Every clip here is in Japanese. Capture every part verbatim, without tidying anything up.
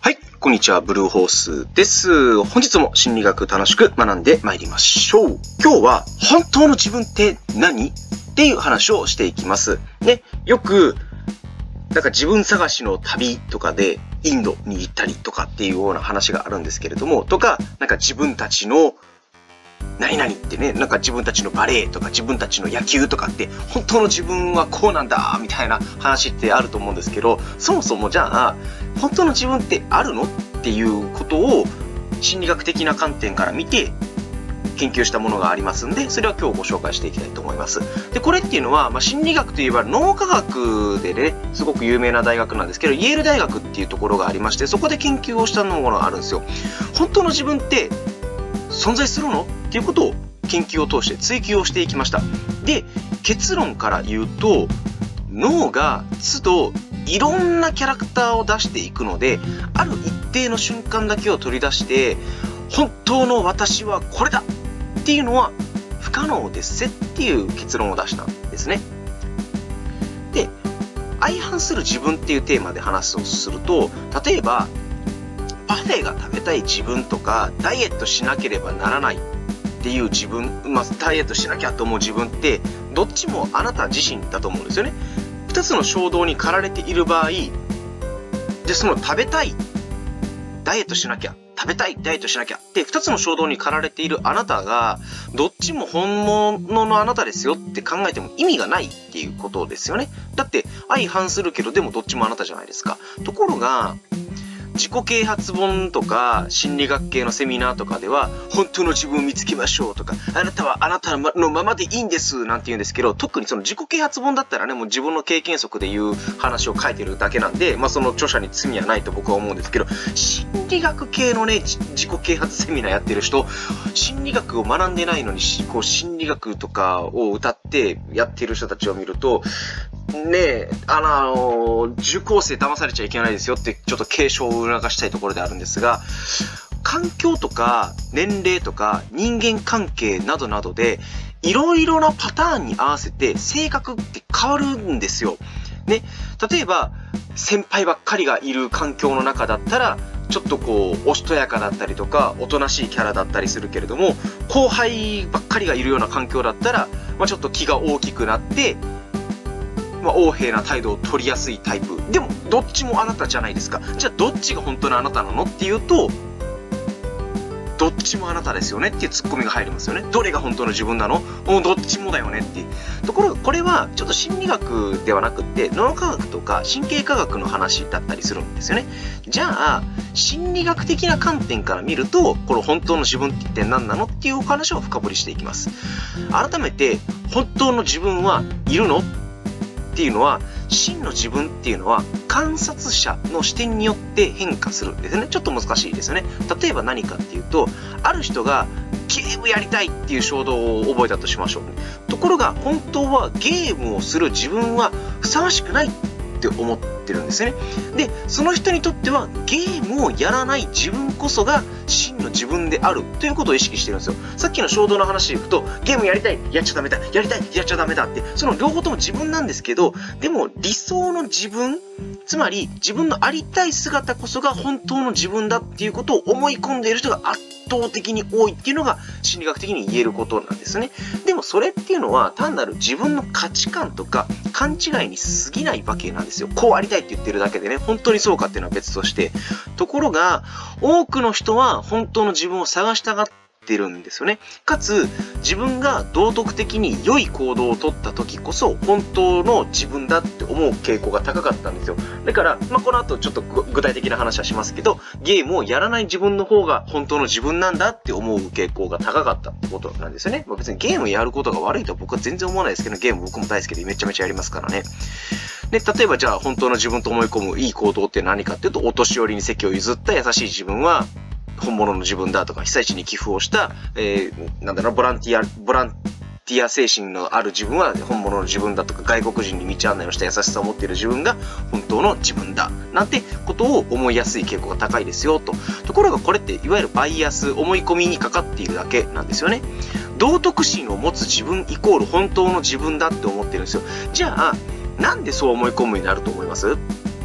はい、こんにちは、ブルーホースです。本日も心理学楽しく学んでまいりましょう。今日は本当の自分って何っていう話をしていきます。ね、よく、なんか自分探しの旅とかでインドに行ったりとかっていうような話があるんですけれども、とか、なんか自分たちの何々ってね、なんか自分たちのバレエとか自分たちの野球とかって本当の自分はこうなんだみたいな話ってあると思うんですけど、そもそもじゃあ本当の自分ってあるのっていうことを心理学的な観点から見て研究したものがありますんで、それは今日ご紹介していきたいと思います。で、これっていうのは、まあ、心理学といえば脳科学でね、すごく有名な大学なんですけど、イェール大学っていうところがありまして、そこで研究をしたものがあるんですよ。本当の自分って存在するのっていうことを研究を通して追求をしていきました。で、結論から言うと、脳が都度いろんなキャラクターを出していくので、ある一定の瞬間だけを取り出して、本当の私はこれだっていうのは不可能ですっていう結論を出したんですね。で、相反する自分っていうテーマで話をすると、例えば、パフェが食べたい自分とか、ダイエットしなければならないっていう自分、まあ、ダイエットしなきゃと思う自分って、どっちもあなた自身だと思うんですよね。二つの衝動に駆られている場合、で、その食べたい、ダイエットしなきゃ、食べたい、ダイエットしなきゃって二つの衝動に駆られているあなたが、どっちも本物のあなたですよって考えても意味がないっていうことですよね。だって、相反するけど、でもどっちもあなたじゃないですか。ところが、自己啓発本とか心理学系のセミナーとかでは本当の自分を見つけましょうとか、あなたはあなたのままでいいんですなんて言うんですけど、特にその自己啓発本だったらね、もう自分の経験則で言う話を書いてるだけなんで、まあその著者に罪はないと僕は思うんですけど、心理学系のね、自己啓発セミナーやってる人、心理学を学んでないのにこう心理学とかを歌ってやってる人たちを見ると、ねえ、あの、受講生騙されちゃいけないですよってちょっと警鐘を促したいところであるんですが、環境とか年齢とか人間関係などなどでいろいろなパターンに合わせて性格って変わるんですよ。ね、例えば先輩ばっかりがいる環境の中だったらちょっとこうおしとやかだったりとかおとなしいキャラだったりするけれども、後輩ばっかりがいるような環境だったら、まあ、ちょっと気が大きくなってまあ、横柄な態度を取りやすいタイプ。でも、どっちもあなたじゃないですか。じゃあ、どっちが本当のあなたなのっていうと、どっちもあなたですよねっていうツッコミが入りますよね。どれが本当の自分なの？もうどっちもだよねっていう。ところが、これはちょっと心理学ではなくって、脳科学とか神経科学の話だったりするんですよね。じゃあ、心理学的な観点から見ると、この本当の自分って一体何なのっていうお話を深掘りしていきます。改めて、本当の自分はいるの？っていうのは、真の自分っていうのは観察者の視点によって変化するんですね。ちょっと難しいですよね。例えば何かっていうと、ある人がゲームやりたいっていう衝動を覚えたとしましょう。ところが本当はゲームをする自分はふさわしくないって思ってるんですね。で、その人にとってはゲームをやらない自分こそが真の自分であるということを意識してるんですよ。さっきの衝動の話でいくと、ゲームやりたい、やっちゃダメだ、やりたい、やっちゃダメだって、その両方とも自分なんですけど、でも理想の自分、つまり自分のありたい姿こそが本当の自分だっていうことを思い込んでいる人が圧倒的に多いっていうのが心理学的に言えることなんですね。でもそれっていうのは単なる自分の価値観とか勘違いに過ぎないわけなんですよ。こうありたいって言ってるだけでね、本当にそうかっていうのは別として。ところが、多くの人は本当の自分を探したがってるんですよね。かつ、自分が道徳的に良い行動を取った時こそ本当の自分だって思う傾向が高かったんですよ。だから、まあ、この後ちょっと具体的な話はしますけど、ゲームをやらない自分の方が本当の自分なんだって思う傾向が高かったってことなんですよね。まあ、別にゲームやることが悪いとは僕は全然思わないですけど、ゲーム僕も大好きでめちゃめちゃやりますからね。で、例えばじゃあ本当の自分と思い込むいい行動って何かっていうと、お年寄りに席を譲った優しい自分は本物の自分だとか、被災地に寄付をした、えー、なんだろう、ボランティア、ボランティア精神のある自分は本物の自分だとか、外国人に道案内をした優しさを持っている自分が本当の自分だなんてことを思いやすい傾向が高いですよと。ところがこれっていわゆるバイアス、思い込みにかかっているだけなんですよね。道徳心を持つ自分イコール本当の自分だって思ってるんですよ。じゃあなんでそう思い込むようになると思います？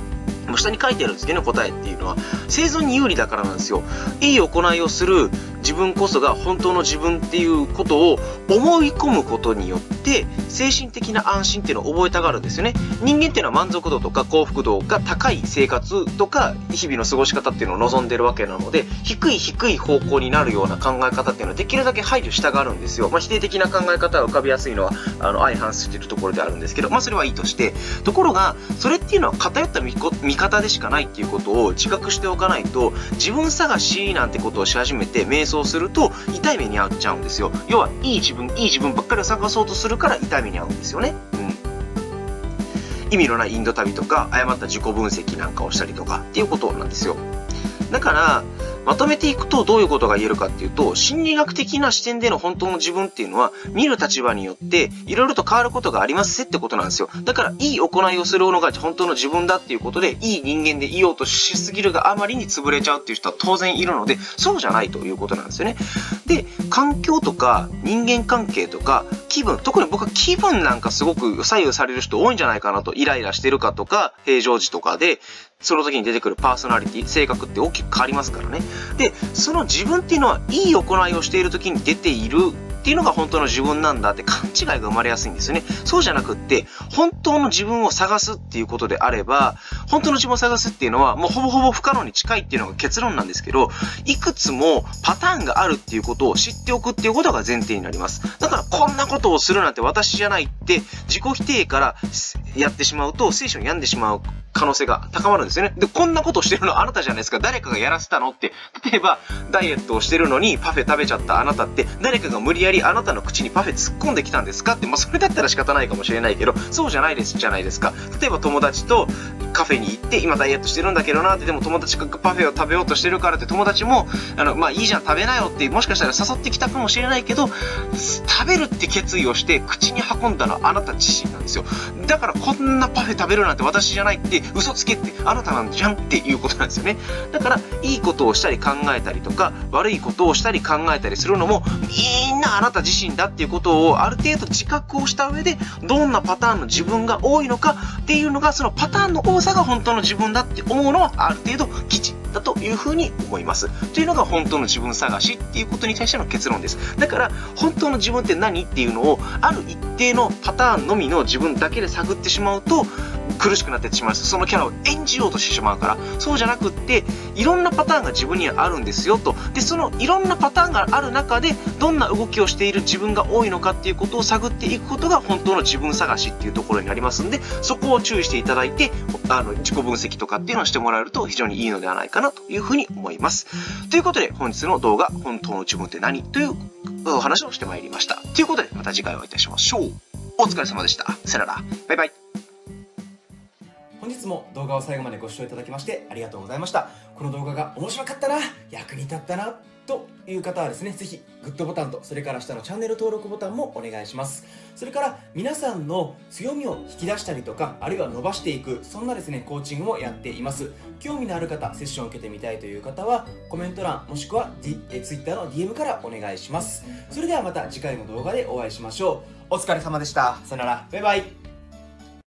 もう下に書いてあるんですけどね、答えっていうのは。生存に有利だからなんですよ。いい行いをする自分こそが本当の自分っていうことを思い込むことによって、精神的な安心っていうのを覚えたがるんですよね。人間っていうのは満足度とか幸福度が高い生活とか、日々の過ごし方っていうのを望んでるわけなので、低い低い方向になるような考え方っていうのはできるだけ配慮したがるんですよ。まあ、否定的な考え方が浮かびやすいのは、あの、相反しているところであるんですけど、まあ、それはいいとして、ところが、それっていうのは偏った見方でしかないっていうことを自覚しておかないと、自分探しなんてことをし始めて瞑想すると痛い目に遭っちゃうんですよ。要は、いい自分、いい自分ばっかりを探そうとするから痛い目に遭うんですよね。うん。意味のないインド旅とか、誤った自己分析なんかをしたりとかっていうことなんですよ。だから、まとめていくとどういうことが言えるかっていうと、心理学的な視点での本当の自分っていうのは、見る立場によっていろいろと変わることがありますってことなんですよ。だから、いい行いをするのが本当の自分だっていうことで、いい人間でいようとしすぎるがあまりに潰れちゃうっていう人は当然いるので、そうじゃないということなんですよね。で、環境とか人間関係とか気分、特に僕は気分なんかすごく左右される人多いんじゃないかなと、イライラしてるかとか、平常時とかで、その時に出てくるパーソナリティ、性格って大きく変わりますからね。で、その自分っていうのは、いい行いをしている時に出ているっていうのが本当の自分なんだって勘違いが生まれやすいんですよね。そうじゃなくって、本当の自分を探すっていうことであれば、本当の自分を探すっていうのは、もうほぼほぼ不可能に近いっていうのが結論なんですけど、いくつもパターンがあるっていうことを知っておくっていうことが前提になります。だから、こんなことをするなんて私じゃないって、自己否定からやってしまうと、聖書に病んでしまう可能性が高まるんですよね。で、こんなことをしてるのあなたじゃないですか。誰かがやらせたのって。例えば、ダイエットをしてるのにパフェ食べちゃったあなたって、誰かが無理やりあなたの口にパフェ突っ込んできたんですかって、まあ、それだったら仕方ないかもしれないけど、そうじゃないですじゃないですか。例えば友達とカフェに行って、今ダイエットしてるんだけどなって、でも友達がパフェを食べようとしてるからって、友達も、あの、まあ、いいじゃん食べなよって、もしかしたら誘ってきたかもしれないけど、食べるって決意をして口に運んだのはあなた自身なんですよ。だからこんなパフェ食べるなんて私じゃないって嘘つけってあなたなんじゃんっていうことなんですよね。だからいいことをしたり考えたりとか悪いことをしたり考えたりするのもみんなあなた自身だっていうことをある程度自覚をした上でどんなパターンの自分が多いのかっていうのがそのパターンの多さが本当の自分だって思うのはある程度基地だというふうに思います。というのが本当の自分探しっていうことに対しての結論です。だから本当の自分って何っていうのをある一定のパターンのみの自分だけで探ってしまうと苦しくなってしまいます。そのキャラを演じようとしてしまうから。そうじゃなくって、いろんなパターンが自分にはあるんですよと。で、そのいろんなパターンがある中で、どんな動きをしている自分が多いのかっていうことを探っていくことが本当の自分探しっていうところになりますんで、そこを注意していただいて、あの、自己分析とかっていうのをしてもらえると非常にいいのではないかなというふうに思います。ということで、本日の動画、本当の自分って何というお話をしてまいりました。ということで、また次回お会いいたしましょう。お疲れ様でした。さよなら。バイバイ。 本日も動画を最後までご視聴いただきましてありがとうございました。この動画が面白かったな、役に立ったなという方はですね、ぜひグッドボタンとそれから下のチャンネル登録ボタンもお願いします。それから皆さんの強みを引き出したりとか、あるいは伸ばしていく、そんなですねコーチングもやっています。興味のある方、セッションを受けてみたいという方はコメント欄もしくは、D、え Twitter の ディーエム からお願いします。それではまた次回の動画でお会いしましょう。お疲れ様でした。さよなら。バイバイ。